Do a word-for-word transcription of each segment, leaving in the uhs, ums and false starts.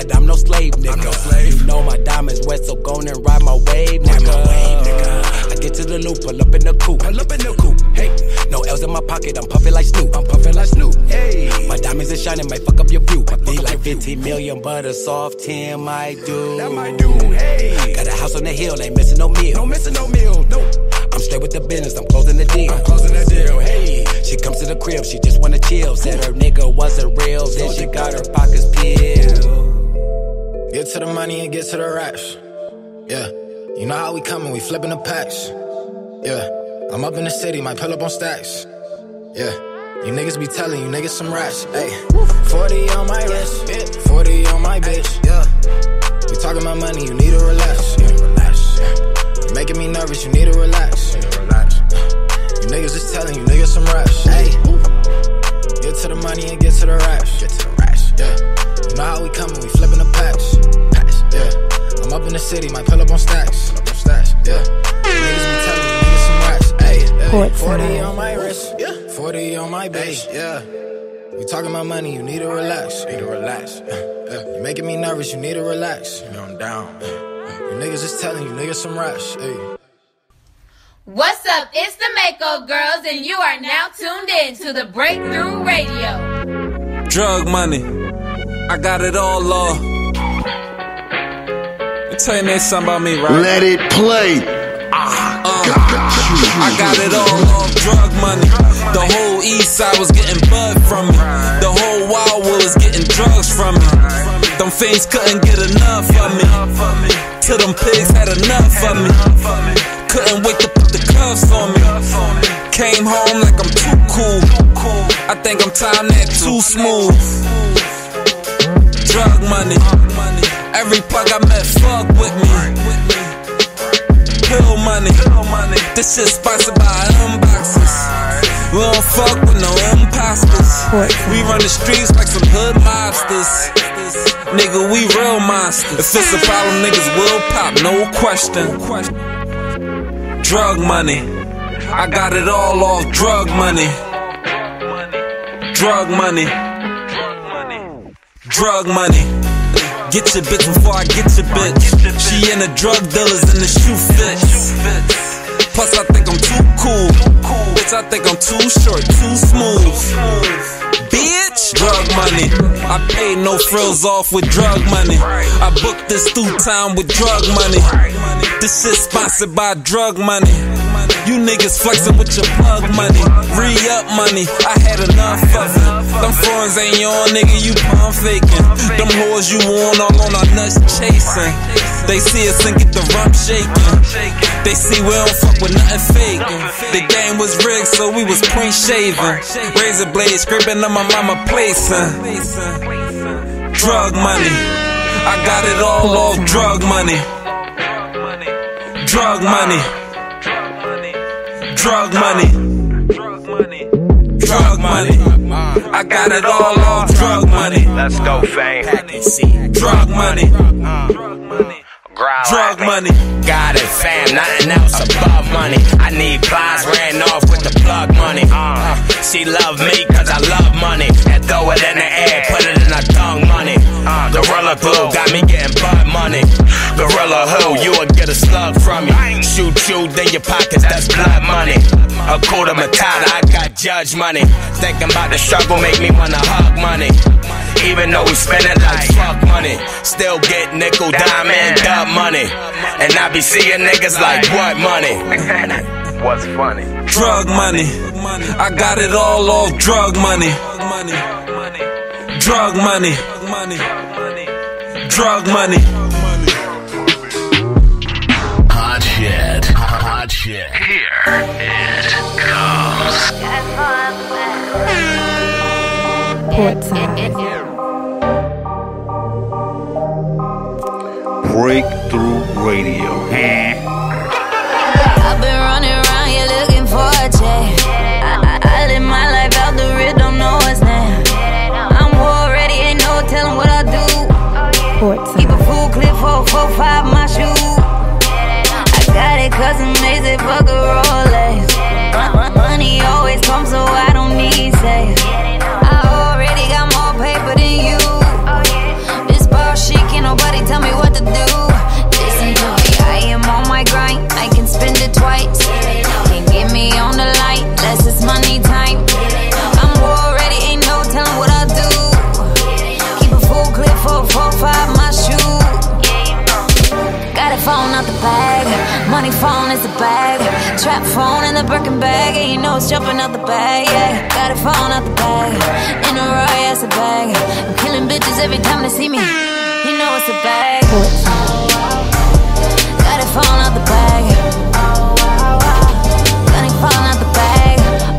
but I'm no slave, nigga. I'm no slave. You know my diamonds wet, so go and ride my wave, nigga. My wave, nigga. I get to the loop, pull up in the coupe. Pull up in the coupe. Hey, no L's in my pocket, I'm puffin' like Snoop. I'm puffin' like Snoop. Hey, my diamonds are shining, might fuck up your view. I need like fifteen million, but a soft ten might do. That might do. Hey, got a house on the hill, ain't missing no meal. No missing no meal. Nope. I'm straight with the business, I'm closing the deal. I'm closing the deal. Hey, she comes to the crib, she just wanna chill. Said her nigga wasn't real, then she got her pockets peeled. Get to the money and get to the racks. Yeah, you know how we coming, we flipping the packs. Yeah, I'm up in the city, might pull up on stacks. Yeah, you niggas be telling you niggas some rats. Hey, forty on my wrist, forty on my bitch. Yeah, we talking about money, you need to relax. Yeah, relax. You making me nervous, you need to relax. Yeah, relax. You niggas just telling you niggas some rats. Hey, get to the money and get to the racks. Get to the racks. Yeah, you know how we coming, we flipping the packs. Packs. Yeah, I'm up in the city, might pull up on stacks. Pull up on stacks. Yeah, you niggas be telling you niggas some rats. Hey, forty on my wrist. Yeah, forty on my bitch. Yeah, we talking about money, you need to relax. You need to relax. Yeah, you making me nervous, you need to relax. You know I'm down. You niggas just telling you niggas some rats. Hey. What's up? It's the Mako Girls, and you are now tuned in to the Breakthrough Radio. Drug money, I got it all off. Let me tell you something about me, right? Let it play. Uh, I got it all off drug money. The whole east side was getting bud from me. The whole wild world was getting drugs from me. Them fiends couldn't get enough of me. Till them pigs had enough of me. Couldn't wait to put the cuffs on me. Came home like I'm too cool. I think I'm time that too smooth. Drug money. Every plug I met fuck with me. Pill money. This shit sponsored by unboxers. We don't fuck with no imposters. We run the streets like some hood mobsters. Nigga, we real monsters. If it's a problem, niggas will pop, no question. Drug money, I got it all off drug money. Drug money, drug money. Get your bitch before I get your bitch. She in the drug dealers and the shoe fits. Plus I think I'm too cool. Bitch, I think I'm too short, too smooth. Bitch, drug money. I paid no frills off with drug money. I booked this through time with drug money. This shit sponsored by drug money. You niggas flexing with your plug money. Re-up money, I had enough of it. Them foreigns ain't your nigga, you pump faking. Them whores you on all on our nuts chasing. They see us and get the rump shaking. They see we don't fuck with nothing fake. The game was rigged, so we was point shaving. Razor blade scraping on my mama placing. Drug money, I got it all off drug money. Drug money. Drug money. Drug money. I got it all off drug money. Let's go, fame. Drug money. Drug money. Got it, fam. Nothing else above money. I need plies, ran off with the plug money. Uh, she love me cause I love money. And throw it in the air, put it in her tongue money. Uh, Gorilla glue got me getting butt money. Gorilla who, you will get a slug from me. Shoot you, then your pockets, that's blood money. A quarter matata, I got judge money. Thinking about the struggle make me wanna hug money. Even though we spend it like fuck money, still get nickel, dime, and dub money. And I be seeing niggas like what money? What's funny? Drug money. I got it all off drug money. Drug money. Drug money. Hot shit. Hot shit. Here it comes. Breakthrough Radio. I've been running around here looking for a check. I, I, I live my life out the rip, don't know what's next. I'm already, ain't no telling what I do. Keep a full clip, four, four, five, my shoe. I got it custom made it, fuck a Rolex. Money always comes, so I don't need sex. I already got more paper than you. This bar shit Money phone is a bag. Trap phone in the Birkin bag. And you know it's jumping out the bag, yeah. Got a phone out the bag. In a Royce, a bag. I'm killing bitches every time they see me. You know it's a bag. Got a phone out the bag. Got a phone out the bag.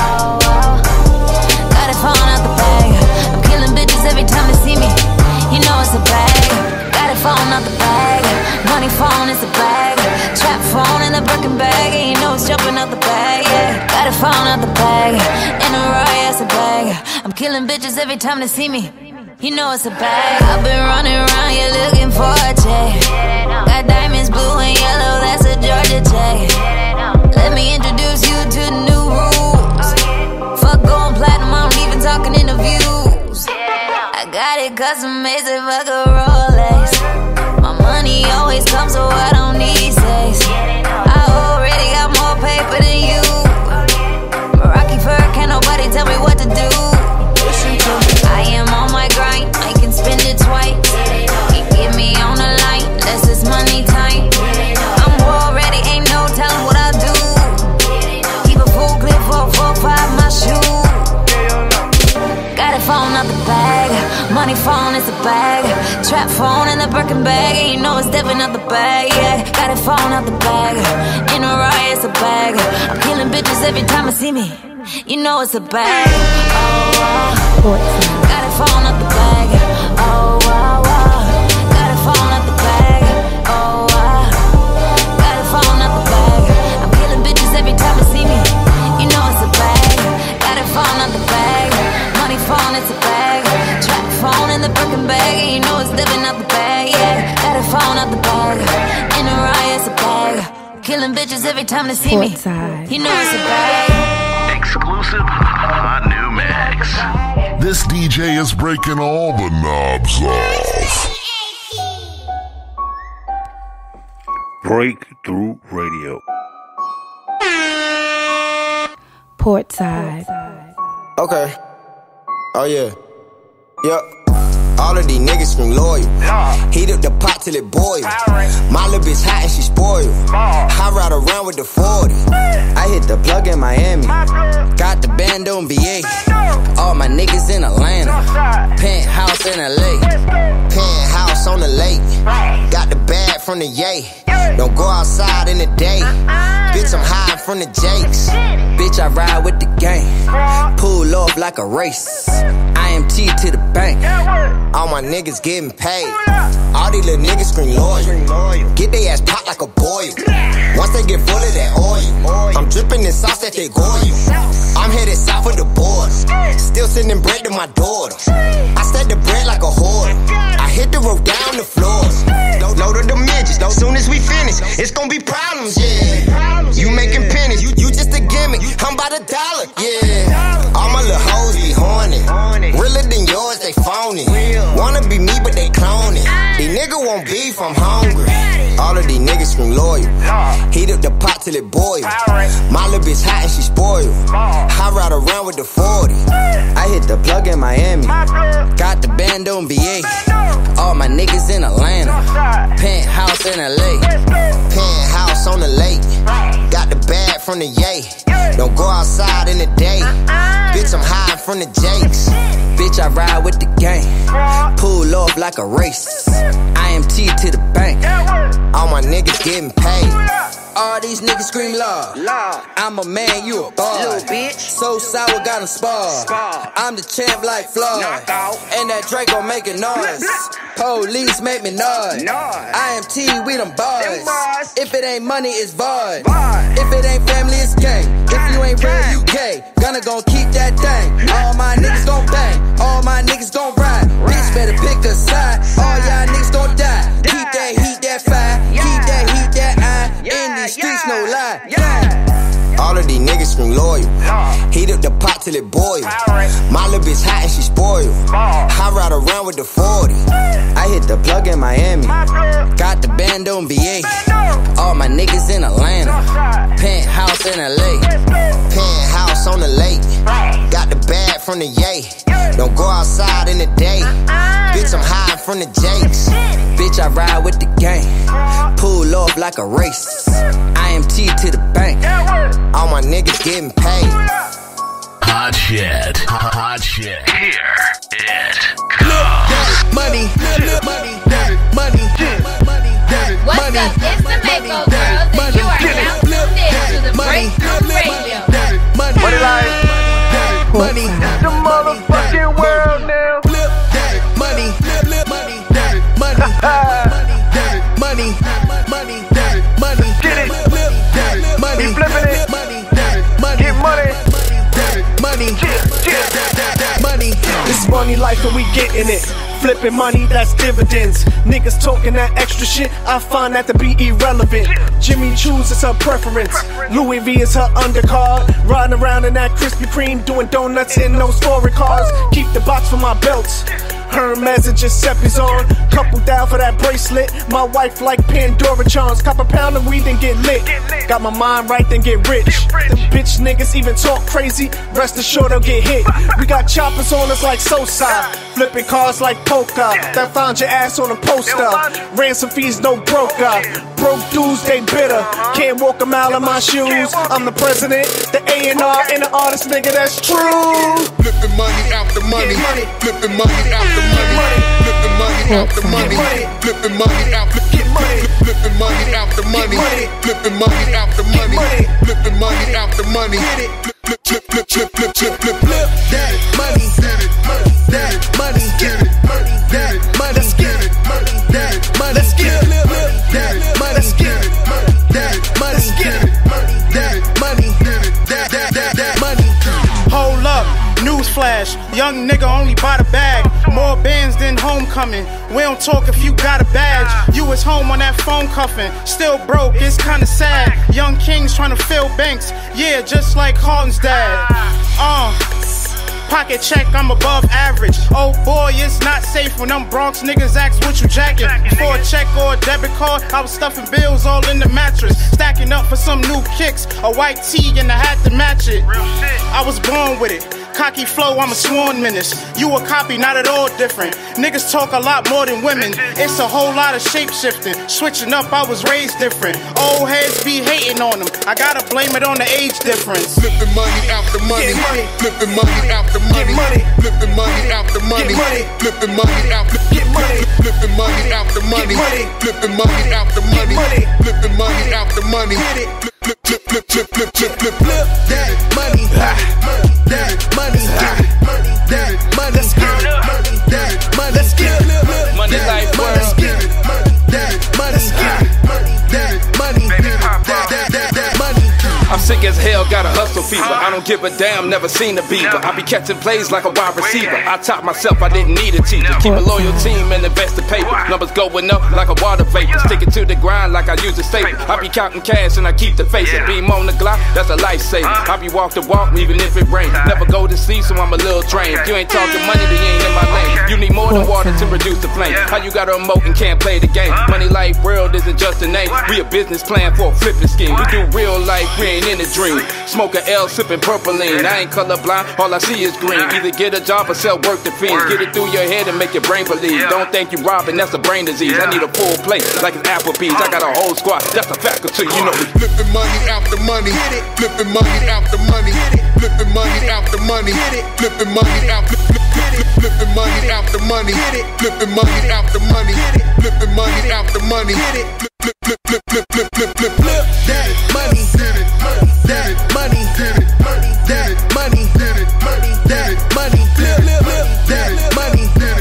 Got a phone out the bag. I'm killing bitches every time they see me. You know it's a bag. Got a phone out the bag. Money phone is a bag. Trap phone in the Birkin bag. And you know it's jumping out the bag, yeah. Got a phone out the bag. In a Royce, a bag. I'm killing bitches every time they see me. You know it's a bag. I've been running around here looking for a check. Got diamonds blue and yellow, that's a Georgia check. Let me introduce you to the new rules. Fuck going platinum, I'm even talking interviews. I got it custom made, so fuck a Rolex. My money always comes, so I don't need sex. I already got more paper than you. Rocky fur, can't nobody tell me what to do. I am on my grind, I can spend it twice. You get me on the line, less is money time. I'm already, ain't no telling what I'll do. Keep a full clip for four, five, my shoe. Got a phone out the bag, money phone is a bag. Trap phone in the Birkin bag, and you know it's stepping out the bag, yeah. Got a phone out the bag, in a Royce, a bag. I'm killing bitches every time I see me. You know it's a bag. Oh, oh. Got a phone out the bag. Oh, oh, oh. Got a phone out the bag. Oh, oh. Got a phone out the bag. I'm killing bitches every time they see me. You know it's a bag. Got a phone out the bag. Money phone, it's a bag. Trap phone in the Birkin bag. And you know it's living out the bag, yeah. Got a phone out the bag. In a Royce, a bag. Killing bitches every time they see me. You know it's a bag. Exclusive hot new mix. This D J is breaking all the knobs off. Breakthrough Radio. Portside. Okay. Oh yeah. Yep. All of these niggas scream loyal. Heat up the pot till it boil. My little bitch hot and she spoiled. I ride around with the forty. I hit the plug in Miami. Got the band on V A. All my niggas in Atlanta. Penthouse in L A. Penthouse on the lake. Got the bag from the yay. Don't go outside in the day. Bitch, I'm high from the Jakes. Bitch, I ride with the gang. Pull off like a race. I am T to the bank. All my niggas getting paid. All these little niggas scream loyal. Get they ass popped like a boil. Once they get full of that oil, I'm dripping in sauce that they goil. I'm headed south of the border. Still sending bread to my daughter. I set the bread like a whore. I hit the road down the floors. Load of the midgets. Soon as we finish, it's gonna be problems, yeah. You making pennies, you, you just a gimmick. I'm about a dollar, yeah. All my little hoes be horny. Realer than yours, they phony. Wanna be me, but they cloning. These niggas won't beef, I'm hungry. All of these niggas scream loyal. Heat up the pot till it boil. My little bitch hot and she spoiled. I ride around with the forty. I hit the plug in Miami. Got the band on V A. All my niggas in Atlanta. Penthouse in L A. Penthouse on the lake. Got the bag from the yay. Don't go outside in the day. Bitch, I'm high from the Jakes. Bitch, I ride with the gang. Pull off like a race. I am T to the bank. All my niggas getting paid. All these niggas scream loud. I'm a man, you a boy. So sour, got him sparred. I'm the champ like Floyd. And that Draco making noise. Police make me nod. I am T, we them boys. If it ain't money, it's void. If it ain't family, it's gang. If you ain't real, you gay. Gonna gon' keep that thing. All my niggas gon' bang. All my niggas gon' ride. Bitch better pick a side. All y'all niggas gon' die. Keep that heat, that fire. Keep that heat, that eye. In these streets, no lie. All of these niggas scream loyal. Heat up the pot till it boil. My little bitch hot and she spoiled. I ride around with the forty. I hit the plug in Miami. Got the band on V A. All my niggas in Atlanta. Penthouse in L A. Penthouse on the lake. Got the bag from the yay. Don't go outside in the day. Bitch, I'm high from the Jakes. bitch, I ride with the gang. Pull off like a race. I am T to the bank. All my niggas getting paid. Hot shit. Hot shit. Here it comes. Money. Money. Money. What's up? It's the Mako Girls, and you are now tuned in to the Breakthrough Radio. What it like? Money. The motherfucking world now. Money. Money. Money. Money. Money. Money. Money. Get it. Money. We flipping it. Money. Get money. Money. Money. This is money life and we getting it. Flipping money, that's dividends. Niggas talking that extra shit, I find that to be irrelevant. Jimmy Choo's is her preference. Louis V is her undercard. Riding around in that Krispy Kreme, doing donuts in those foreign cars. Keep the box for my belts. Hermes and Giuseppe's on. Couple down for that bracelet. My wife like Pandora charms. Cop a pound of weed and get lit. Got my mind right, then get rich. Them bitch niggas even talk crazy. Rest assured they'll get hit. We got choppers on us like Sosa. Flipping cars like Polka. That found your ass on a poster. Ransom fees, no broker. Broke dudes, they bitter. Can't walk a mile in my shoes. I'm the president, the A and R, and the artist, nigga, that's true. Flipping money out the money. Flipping money out the money. Flipping money out the money. Flipping money out the money. Flipping money out the money. Flipping money out the money. Flipping money out the money. Flip, flip, flip, flip, flip, flip, flip, flip. That money, that money, that money, get it, money, that money, let's get it, money, that money, let's get it, that money, let's get it, money, that money, let's get it, money, that money, that that that that money. Hold up. Newsflash, young nigga only bought a bag. More bands than homecoming. We don't talk if you got a badge. You was home on that phone cuffing. Still broke, it's kinda sad. Young kings trying to fill banks. Yeah, just like Harden's dad. Uh Pocket check, I'm above average. Oh boy, it's not safe when them Bronx niggas ask what you jacking. For a check or a debit card, I was stuffing bills all in the mattress. Stacking up for some new kicks, a white tee and a hat to match it. I was born with it. Cocky flow, I'm a sworn menace. You a copy, not at all different. Niggas talk a lot more than women. It's a whole lot of shape shifting. Switching up, I was raised different. Old heads be hating on them. I gotta blame it on the age difference. Flipping money out the money. Flipping money out the money. Flipping money out the money. Flipping money out the money. Flipping money out the money. Flipping money out the money. Flipping money out the money. Flip, flip, flip, flip, flip, flip, flip, flip. That money, that money, that money, let's get it, that money, let's get it, money like world. Let's get it, that money, let's get it, that money, that that that that money. I'm sick as hell, got a hustle fever. I don't give a damn, never seen a beaver. I be catching plays like a wide receiver. I taught myself, I didn't need a teacher. Keep a loyal team and invest the paper. Numbers going up like a water vapor. Sticking to the grind like I use a staple. I be counting cash and I keep the face. Beam on the Glock, that's a lifesaver. I be walk the walk even if it rains. Never go to sleep, so I'm a little drained. If you ain't talking money, then you ain't in my lane. You need more than water to reduce the flame. How you got a remote and can't play the game? Money Life World isn't just a name. We a business plan for a flipping scheme. We do real life, we ain't in a dream. Smoke a L, sipping purpleine. I ain't colorblind, all I see is green. Either get a job or sell work to fiends. Get it through your head and make your brain believe. Don't think you robbing, that's a brain disease. I need a full plate like it's Applebee's. I got a whole squad, that's a faculty, you know me. Flipping money out the money. Flipping money out the money. Flipping money out the money. Flipping money out the Flipping money out the money. Flipping money out the money. Flipping money out the money. Flip, flip, flip, flip, flip, flip, flip, flip. That money, that money, that money, that money, flip, flip, flip, that money,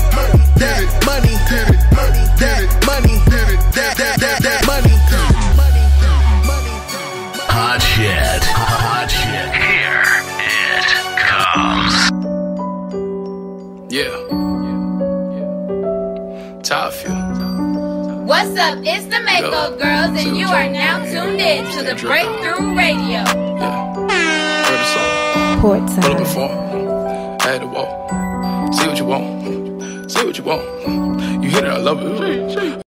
that money, that money, that that that that money. Hot shit, hot shit. Here it comes. Yeah. That's how I feel. What's up? It's the Mako Girls, and you are now tuned in to the Breakthrough Radio. Yeah. Heard the song. Portside. Heard it before. Had to walk. See what you want. Say what you want. You hit it, I love it.